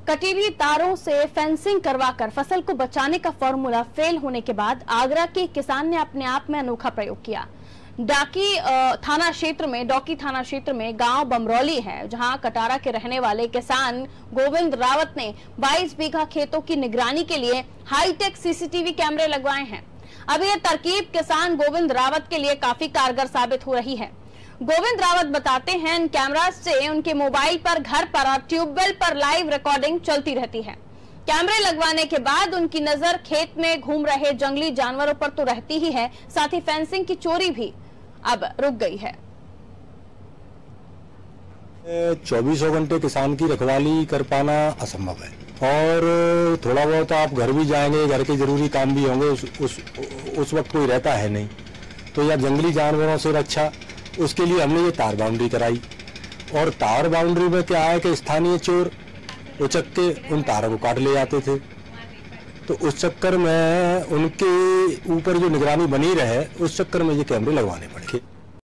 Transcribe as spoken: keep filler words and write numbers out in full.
कटीली तारों से फेंसिंग करवाकर फसल को बचाने का फॉर्मूला फेल होने के बाद आगरा के किसान ने अपने आप में अनोखा प्रयोग किया। डाकी थाना क्षेत्र में डॉकी थाना क्षेत्र में गांव बमरौली है, जहां कटारा के रहने वाले किसान गोविंद रावत ने बाईस बीघा खेतों की निगरानी के लिए हाईटेक सीसीटीवी कैमरे लगवाए हैं। अब यह तरकीब किसान गोविंद रावत के लिए काफी कारगर साबित हो रही है। गोविंद रावत बताते हैं, इन कैमरा से उनके मोबाइल पर घर पर और ट्यूबवेल पर लाइव रिकॉर्डिंग चलती रहती है। कैमरे लगवाने के बाद उनकी नजर खेत में घूम रहे जंगली जानवरों पर तो रहती ही है, साथ ही फेंसिंग की चोरी भी अब रुक गई है। चौबीसों घंटे किसान की रखवाली कर पाना असंभव है और थोड़ा बहुत आप घर भी जाएंगे, घर के जरूरी काम भी होंगे, उस उस, उस वक्त कोई रहता है नहीं। तो यह जंगली जानवरों से रक्षा, उसके लिए हमने ये तार बाउंड्री कराई। और तार बाउंड्री में क्या है कि स्थानीय चोर उचक के उन तारों को काट ले जाते थे, तो उस चक्कर में उनके ऊपर जो निगरानी बनी रहे, उस चक्कर में ये कैमरे लगवाने पड़े।